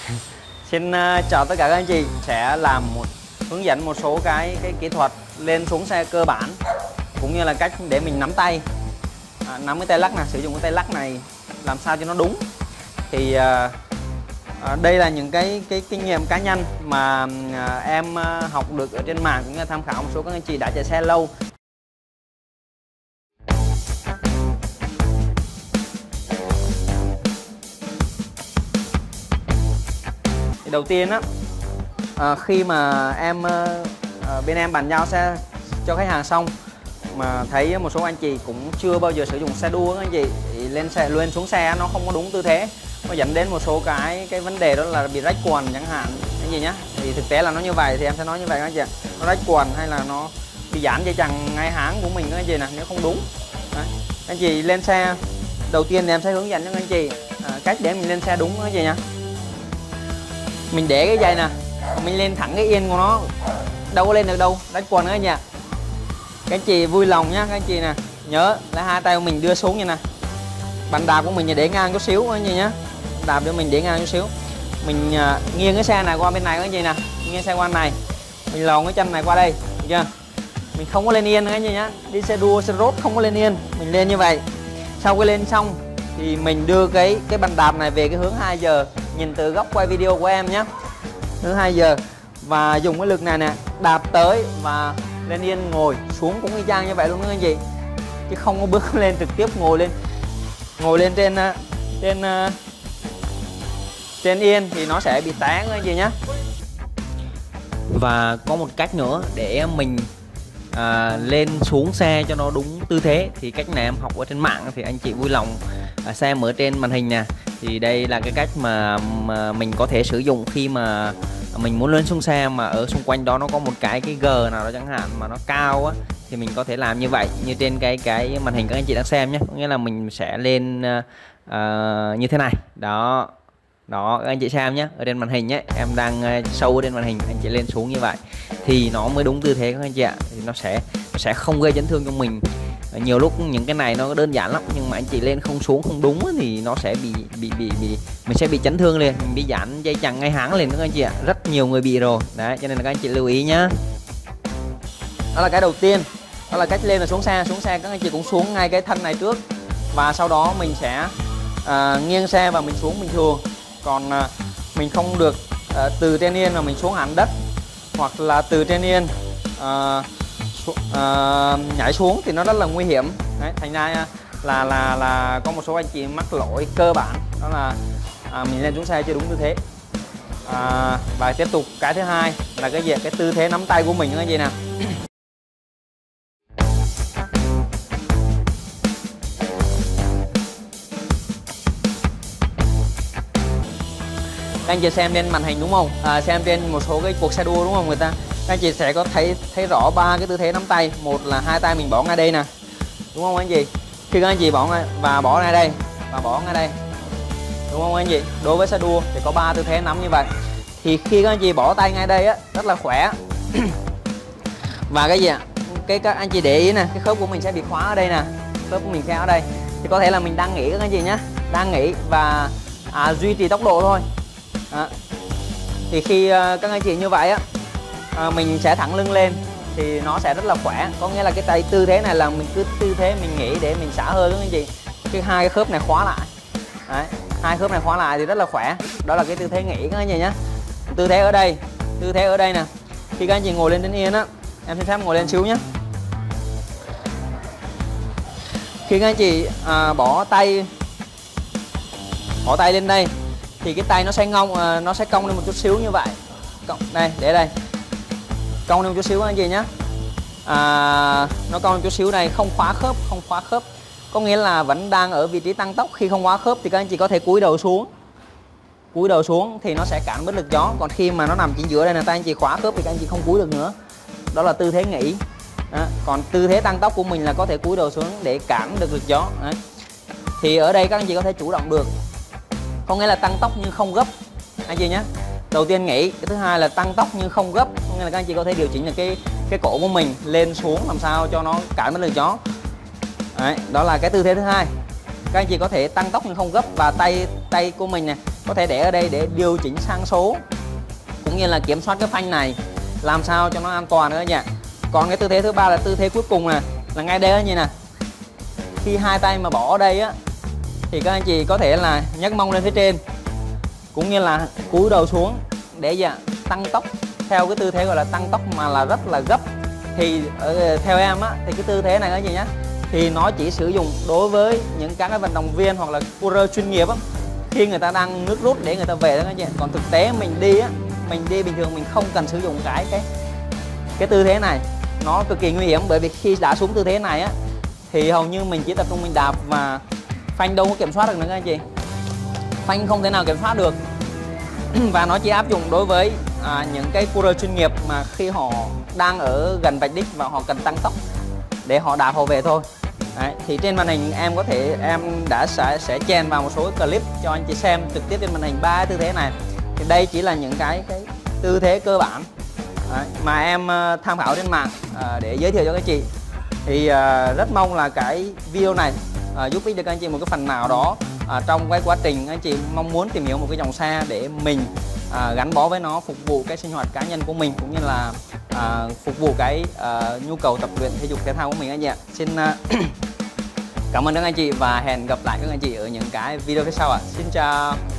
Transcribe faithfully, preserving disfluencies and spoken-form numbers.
Xin uh, chào tất cả các anh chị, sẽ làm một hướng dẫn một số cái cái kỹ thuật lên xuống xe cơ bản, cũng như là cách để mình nắm tay, à, nắm cái tay lắc này, sử dụng cái tay lắc này làm sao cho nó đúng. Thì uh, À, đây là những cái cái kinh nghiệm cá nhân mà à, em à, học được ở trên mạng, cũng như tham khảo một số các anh chị đã chạy xe lâu. Thì đầu tiên á, à, khi mà em à, bên em bàn giao xe cho khách hàng xong mà thấy một số anh chị cũng chưa bao giờ sử dụng xe đua các anh chị, thì lên xe lên xuống xe nó không có đúng tư thế, nó dẫn đến một số cái cái vấn đề, đó là bị rách quần chẳng hạn cái gì nhá. Thì thực tế là nó như vậy, thì em sẽ nói như vậy các anh chị, nó rách quần hay là nó bị giãn dây chằng ngay háng của mình các anh chị nè, nếu không đúng. Đấy. Anh chị lên xe đầu tiên thì em sẽ hướng dẫn cho các anh chị à, cách để mình lên xe đúng các anh chị nhá. Mình để cái dây nè, mình lên thẳng cái yên của nó, đâu có lên được đâu, rách quần các anh chị. Các anh chị vui lòng nhá, các anh chị nè, nhớ là hai tay của mình đưa xuống như nè, bàn đạp của mình để ngang chút xíu anh chị nhé, đạp để mình để ngang chút xíu, mình uh, nghiêng cái xe này qua bên này các anh chị nè, nghiêng xe qua này, mình lòn cái chân này qua đây, được chưa? Mình không có lên yên nữa anh chị nhé, đi xe đua xe rốt không có lên yên, mình lên như vậy. Sau khi lên xong thì mình đưa cái cái bàn đạp này về cái hướng hai giờ, nhìn từ góc quay video của em nhé, hướng hai giờ, và dùng cái lực này nè, đạp tới và lên yên, ngồi xuống cũng y chang như vậy luôn các anh chị, chứ không có bước lên trực tiếp ngồi lên ngồi lên trên trên trên yên thì nó sẽ bị té các anh chị nhé. Và có một cách nữa để mình à, lên xuống xe cho nó đúng tư thế, thì cách này em học ở trên mạng, thì anh chị vui lòng à, xem ở trên màn hình nè. Thì đây là cái cách mà, mà mình có thể sử dụng khi mà mình muốn lên xuống xe mà ở xung quanh đó nó có một cái cái gờ nào đó chẳng hạn mà nó cao á, thì mình có thể làm như vậy, như trên cái cái màn hình các anh chị đang xem nhé. Có nghĩa là mình sẽ lên uh, như thế này đó, đó các anh chị xem nhé, ở trên màn hình nhé, em đang uh, sâu ở trên màn hình, anh chị lên xuống như vậy thì nó mới đúng tư thế các anh chị ạ. Thì nó sẽ nó sẽ không gây chấn thương cho mình. Nhiều lúc những cái này nó đơn giản lắm, nhưng mà anh chị lên không xuống không đúng thì nó sẽ bị bị bị bị mình sẽ bị chấn thương liền, mình bị giãn dây chằng ngay háng liền các anh chị ạ. Rất nhiều người bị rồi đấy, cho nên là các anh chị lưu ý nhá. Đó là cái đầu tiên, đó là cách lên và xuống xe. Xuống xe các anh chị cũng xuống ngay cái thân này trước, và sau đó mình sẽ à, nghiêng xe và mình xuống bình thường. Còn à, mình không được à, từ trên yên mà mình xuống hẳn đất, hoặc là từ trên yên à, su, à, nhảy xuống thì nó rất là nguy hiểm. Đấy, thành ra là là là có một số anh chị mắc lỗi cơ bản, đó là à, mình lên xuống xe chưa đúng tư thế. À, và tiếp tục cái thứ hai là cái gì, cái tư thế nắm tay của mình các anh chị nào. Các anh chị xem trên màn hình đúng không? À, xem trên một số cái cuộc xe đua đúng không, người ta các anh chị sẽ có thấy thấy rõ ba cái tư thế nắm tay. Một là hai tay mình bỏ ngay đây nè, đúng không anh chị? Khi các anh chị bỏ ngay và bỏ ngay đây và bỏ ngay đây, đúng không anh chị? Đối với xe đua thì có ba tư thế nắm như vậy. Thì khi các anh chị bỏ tay ngay đây á, rất là khỏe. Và cái gì ạ? Cái các anh chị để ý nè, cái khớp của mình sẽ bị khóa ở đây nè, khớp của mình sẽ ở đây. Thì có thể là mình đang nghỉ các anh chị nhé, đang nghỉ và à, duy trì tốc độ thôi. À, thì khi uh, các anh chị như vậy á, à, mình sẽ thẳng lưng lên thì nó sẽ rất là khỏe. Có nghĩa là cái tay tư thế này là mình cứ tư thế mình nghỉ để mình xả hơi các anh chị. Cái hai cái khớp này khóa lại. Đấy, hai khớp này khóa lại thì rất là khỏe. Đó là cái tư thế nghỉ các anh chị nhé. Tư thế ở đây, tư thế ở đây nè. Khi các anh chị ngồi lên đến yên á, em xin phép ngồi lên xíu nhé. Khi các anh chị à, bỏ tay bỏ tay lên đây thì cái tay nó sẽ ngông, à, nó sẽ cong lên một chút xíu như vậy. Cong đây, để đây, cong lên một chút xíu anh chị nhé. À, nó cong lên một chút xíu này, không khóa khớp, không khóa khớp. Có nghĩa là vẫn đang ở vị trí tăng tốc. Khi không khóa khớp thì các anh chị có thể cúi đầu xuống, cúi đầu xuống thì nó sẽ cản bớt lực gió. Còn khi mà nó nằm chính giữa đây là tay anh chị khóa khớp thì các anh chị không cúi được nữa. Đó là tư thế nghỉ. Đó. Còn tư thế tăng tốc của mình là có thể cúi đầu xuống để cản được lực gió. Đấy. Thì ở đây các anh chị có thể chủ động được. Có nghĩa là tăng tốc nhưng không gấp anh chị nhé. Đầu tiên nghỉ, cái thứ hai là tăng tốc nhưng không gấp. Có nghĩa là các anh chị có thể điều chỉnh được cái cái cổ của mình lên xuống làm sao cho nó cản bớt lực gió. Đấy, đó là cái tư thế thứ hai. Các anh chị có thể tăng tốc nhưng không gấp, và tay tay của mình này có thể để ở đây để điều chỉnh sang số cũng như là kiểm soát cái phanh này làm sao cho nó an toàn nữa nha. Còn cái tư thế thứ ba là tư thế cuối cùng nè, là ngay đây như nè. Khi hai tay mà bỏ ở đây á thì các anh chị có thể là nhấc mông lên phía trên cũng như là cúi đầu xuống để dạ, tăng tốc theo cái tư thế gọi là tăng tốc mà là rất là gấp. Thì ở, theo em á thì cái tư thế này các anh chị nhé, thì nó chỉ sử dụng đối với những các cái vận động viên hoặc là coureur chuyên nghiệp á, khi người ta đang nước rút để người ta về đó các anh chị. Còn thực tế mình đi á, mình đi bình thường mình không cần sử dụng cái cái cái tư thế này, nó cực kỳ nguy hiểm. Bởi vì khi đã xuống tư thế này á thì hầu như mình chỉ tập trung mình đạp và phanh đâu có kiểm soát được nữa các anh chị, phanh không thể nào kiểm soát được. Và nó chỉ áp dụng đối với à, những cái coureur chuyên nghiệp mà khi họ đang ở gần vạch đích và họ cần tăng tốc để họ đạp họ về thôi. Đấy, thì trên màn hình em có thể em đã sẽ, sẽ chèn vào một số clip cho anh chị xem trực tiếp trên màn hình ba tư thế này. Thì đây chỉ là những cái cái tư thế cơ bản Đấy, mà em uh, tham khảo trên mạng uh, để giới thiệu cho các chị. Thì uh, rất mong là cái video này uh, giúp ích được các anh chị một cái phần nào đó uh, trong cái quá trình anh chị mong muốn tìm hiểu một cái dòng xe để mình uh, gắn bó với nó, phục vụ cái sinh hoạt cá nhân của mình cũng như là uh, phục vụ cái uh, nhu cầu tập luyện thể dục thể thao của mình anh chị ạ. Xin uh, cảm ơn các anh chị và hẹn gặp lại các anh chị ở những cái video phía sau ạ. Xin chào.